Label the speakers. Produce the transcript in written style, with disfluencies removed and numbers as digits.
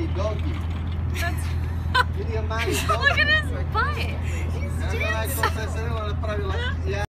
Speaker 1: mighty doggy.
Speaker 2: That's...
Speaker 1: Kitty a mighty doggy.
Speaker 2: Look at his butt. He's
Speaker 1: Znaš onaj ko se srelo na pravila.